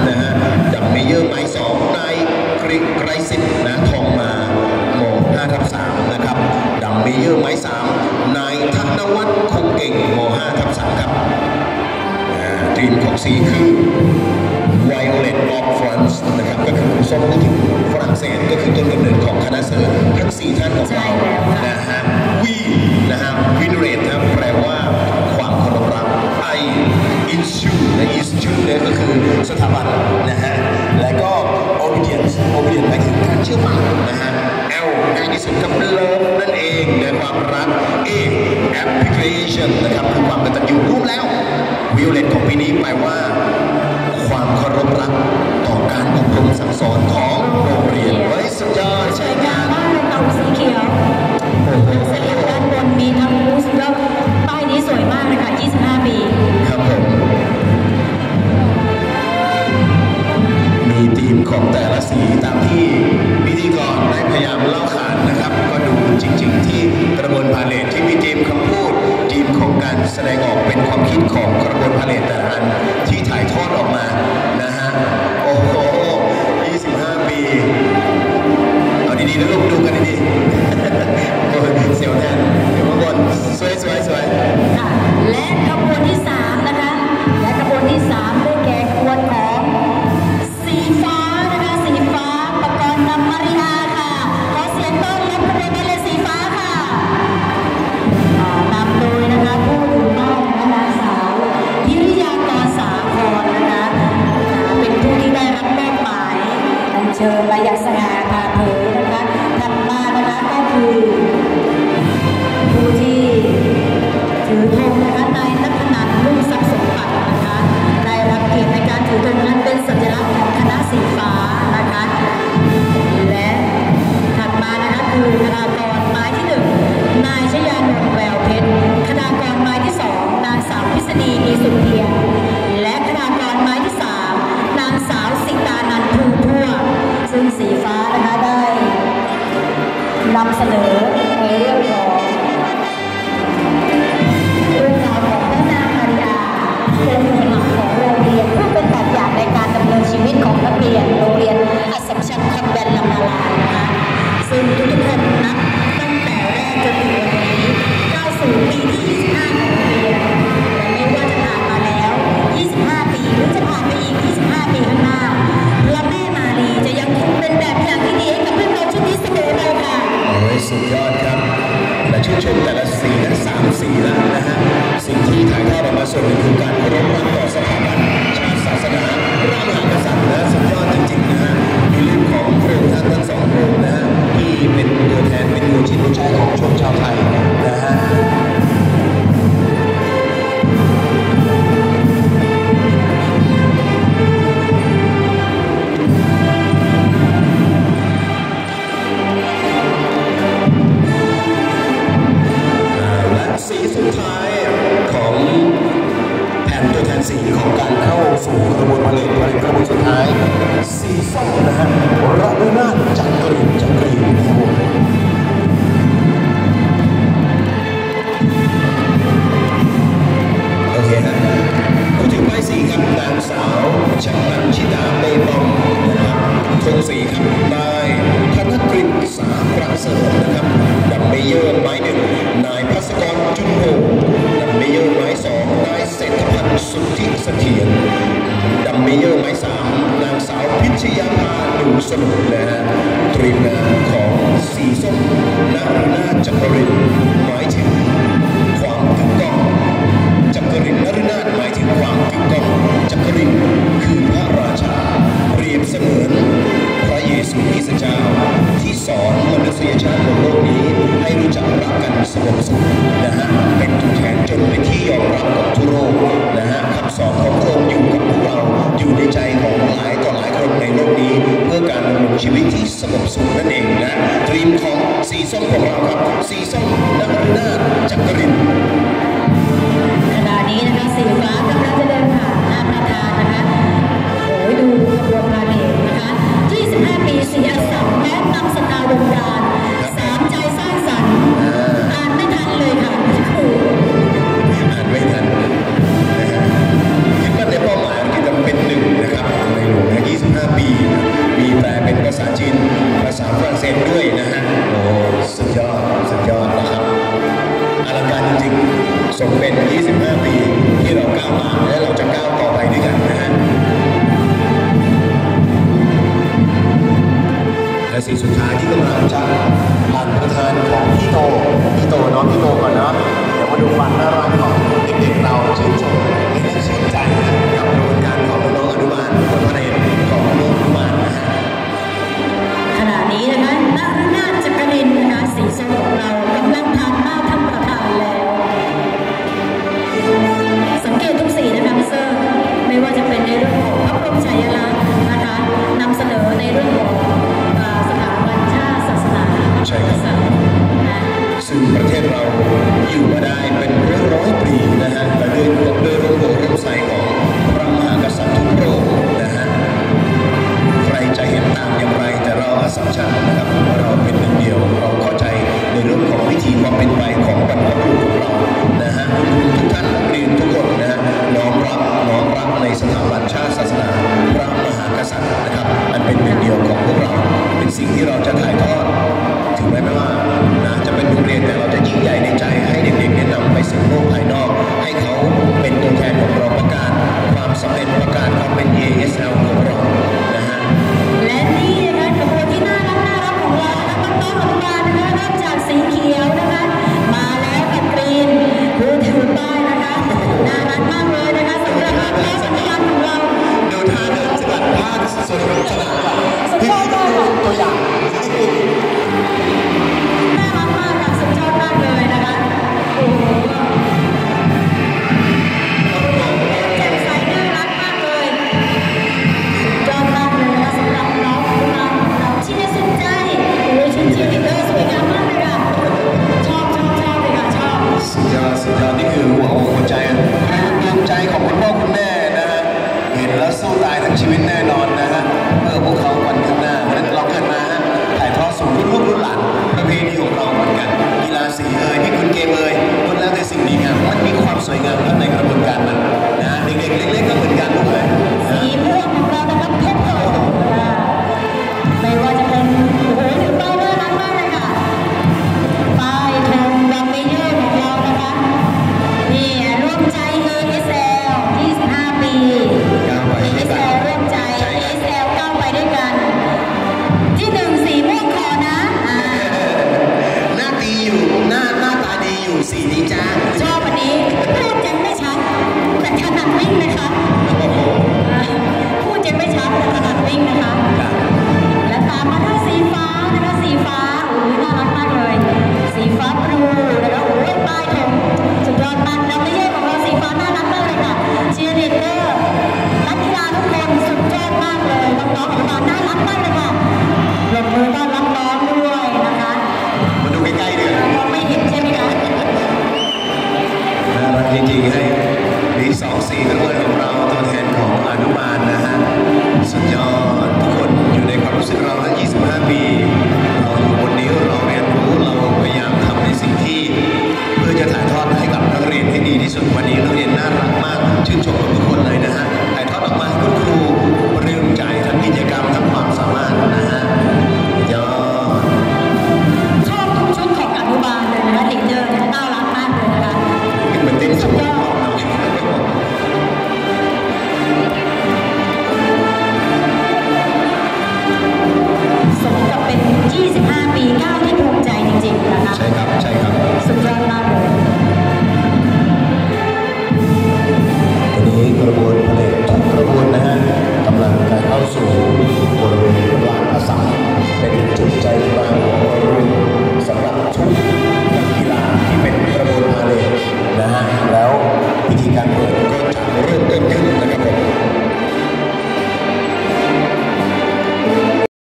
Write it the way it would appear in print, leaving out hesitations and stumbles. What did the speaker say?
นะฮะดัมเมเยอร์หมาย2นายไกรสิทธิ์นะทองมาม5/3นะครับดัมเมเยอร์หมาย3นายธนวัฒน์คงเก่งม5/3ครับทีมของสีคือ Violet of France นะครับก็คือส้มนึกถึงฝรั่งเศสก็คือต้นกำเนิดของคณะเสือทั้ง4ท่านของเรานะฮะวีนะฮะวินเรตนะแปลว่าความเคารพรักไออินชูและอินชูเนี่ยก็คือสถาบันนะฮะและก็ obedience หมายถึงการเชื่อฟังนะฮะ L ง่ายที่สุดกับ love นั่นเองนะความรัก A application นะครับคือความกตัญญูรู้แล้ววิโอเลตของปีนี้แปลว่าความเคารพรักต่อการอบรมสั่งสอนของโรงเรียนไว้สุดยอดสวยงามมากเลยเต่าสีเขียวสัญลักษณ์ด้านบนมีทั้งบูสแล้วป้ายนี้สวยมากเลยค่ะ25 ปีครับผมมีทีมของแต่ละสีตามที่พิธีกรได้พยายามเล่าขานนะครับก็ดูจริงๆที่กระบวนพาเลทที่มีทีมคำพูดทีมของการแสดงออกเป็นความคิดของกระบวนพาเลทแต่ละอันที่ถ่ายทอดออกมานะฮะโอ้โห25 ปีเอาดีๆนะลูกดูกันดีๆโอ้ยเสียวแทนอยู่ข้างบนสวยค่ะและขบวนที่3นะคะและขบวนที่3ได้แก่ขบวนของสีฟ้านะคะสีฟ้าปกรณ์นำมาริอาค่ะขอเสียงต้อนรับขบวนพาเลทสีฟ้าค่ะนำโดยนะคะผู้ถือป้ายนะคะนางสาวพิริยากรสาครนะคะเป็นผู้ที่ได้รับมอบหมายอัญเชิญมาอย่างสง่าผ่าเผยนะคะถัดมานะคะก็คือผู้ที่ถือธงนะคะนายนัทนันท์รุ่งทรัพย์สมบัตินะคะได้รับเกียรติในการถือธงนั้นเป็นสัญลักษณ์ของคณะสีฟ้านะคะและถัดมานะคะคือคณากรหมายที่1นายชยานนท์แววเพชรคณากรหมายที่2นางสาวพิษณีมีสุขเพียรและคณากรหมายที่3นางสาวสิตานันท์ภูทั่วซึ่งสีฟ้านะคะได้นำเสนอในเรื่องราวของพระนางมาริอาเป็นหัวหลักของโรงเรียนเพื่อเป็นแบบอย่างในการดำเนินชีวิตของนักเรียนโรงเรียนอัสสัมชัญคอนแวนต์ลำนาลายนะคะซึ่งทุกคนนับตั้งแต่แรกจนถึงวันนี้ก้าวสู่ปีที่25ของโรงเรียนและไม่ว่าจะผ่านมาแล้ว25 ปีหรือจะผ่านไปอีก25 ปีข้างหน้าพระแม่มารีจะยังคงเป็นแบบอย่างที่ดีให้กับเพื่อนเราชุดนี้เสมอไปค่ะโอ้ยสุดยอดครับและชื่นชมแต่ละสีและ3 สีแล้วนะฮะสิ่งที่ถ่ายทอดออกมาส่วนหนึ่งคือการเคารพรักต่อสถาบันชาติศาสนาพระมหากษัตริย์และสุดยอดจริงๆนะฮะในเรื่องของพระองค์ท่านทั้ง2 พระองค์นะฮะที่เป็นตัวแทนเป็นดวงจิตดวงใจของชนชาวไทยนะฮะสีสุดท้ายของแผ่นตัวแทนสีของการเข้าสู่กระบวนพาเลทกระบวนสุดท้ายสีส้มนะฮะรัตนาถจักรีครับโอเคฮะผู้ถือป้ายสีครับนางสาวชันันชิดาเมย์บอมนะครับธงสีครับนายธนกฤษสาประเสริฐนะครับดัมเมเยอร์หมาย1นายภัสกรจุนโฮดัมเมเยอร์หมาย2นายเศรษฐพันธ์สุทธิเสถียรดัมเมเยอร์หมาย3นางสาวพิชยาภาดูสนุกนะฮะตรีมงานของสีส้มนฤนาถจักรินหมายถึงความกึกก้องจักรินนฤนาถหมายถึงความกึกก้องจักรินคือพระราชาเปรียบเสมือนพระเยซูคริสต์เจ้าที่สอนมนุษยชาติบนโลกนี้ให้รู้จักรักกันสงบสุขนะฮะเป็นตัวแทนจนเป็นที่ยอมรับของทั่วโลกนะฮะคำสอนของพระองค์อยู่กับพวกเราอยู่ในใจของหลายต่อหลายคนในโลกนี้เพื่อการดำรงชีวิตที่สงบสุขนั่นเองนะดรีมของสีส้มของเราครับสีส้มนฤนาถจักรินขณะนี้นะคะสีฟ้ากำลังจะเดินผ่านหน้าประธานนะคะเป็น25 ปีที่เราก้าวมาและเราจะก้าวต่อไปด้วยกันนะฮะและสิ่งสุดท้ายที่กำลังจะผ่านประธานของพี่โตน้องพี่โตก่อนเนาะเดี๋ยวมาดูความน่ารักของเด็กๆเราชื่นชมและชื่นใจกับกระบวนการของน้องอนุบาลคนพระเนตรของน้องอนุบาลนะฮะขณะนี้นะคะนาฏจักรินนะคะสีส้มของเรากำลังผ่านหน้าท่านประธานแล้วสังเกตทุกสีนะคะพี่เซอร์ไม่ว่าจะเป็นในเรื่องของพระบรมฉายาลักษณ์นะคะนำเสนอในเรื่องของสถาบันชาติศาสนาใช่ครับซึ่งประเทศเราอยู่มาได้เป็นร้อยปีนะฮะและด้วยร่มโพร่มใสของพระมหากษัตริย์ทุกพระองค์นะฮะใครจะเห็นต่างอย่างไรแต่เราอาสัมชัญนะครับเราเป็นหนึ่งเดียวเราเข้าใจในเรื่องของวิถีความเป็นไปของบรรพบุรุษของเรานะฮะทุกท่านนักเรียนทุกคนนะฮะน้อมรับในสถาบันชาติศาสนาพระมหากษัตริย์นะครับอันเป็นหนึ่งเดียวของพวกเราเป็นสิ่งที่เราจะถ่ายทอดถึงแม้ว่าจะเป็นโรงเรียนแต่เราจะยิ่งใหญ่ในใจให้เด็กๆได้นำไปสู่โลกภายนอกให้เขาเป็นตัวแทนของเราประกาศความสำเร็จประกาศความเป็น ASL ของเรานะฮะและนี่นะคะขบวนที่น่ารักของเรานะคะต้นอนุบาลนะคะเริ่มจากสีเขียวนะคะมาแล้วกับกรีนผู้ถือป้ายนะคะน่ารักมากเลยนะคะสำหรับต้นอนุบาลของเราดูท่าเดินสกัดผ้าสนุกสนานพี่ดูตัวอย่างน่ารักมากค่ะสุดยอดมากเลยนะคะโอ้โหแจ่มใสน่ารักมากเลยยอดมากเลยนะสำหรับน้องอนุบาลของเราที่น่าสนใจโอ้ยชิ้นๆเตอร์สวยงามมากเลยค่ะชอบเลยค่ะชอบสุดยอดนี่คือหัวใจภูมิใจของคุณพ่อคุณแม่นะฮะเห็นแล้วสู้ตายทั้งชีวิตแน่นอนนะฮะเพื่อพวกเขาวันข้างหน้าเพราะฉะนั้นเราเกิดมาถ่ายทอดสู่ลูกรุ่นหลานประเพณีของเราเหมือนกันกีฬาสีที่คุณเกมล้วนแล้วแต่สิ่งดีงามมันมีความสวยงามในกระบวนการมันนะเด็กๆเล็กๆก็เหมือนกันหมดเลยสีม่วง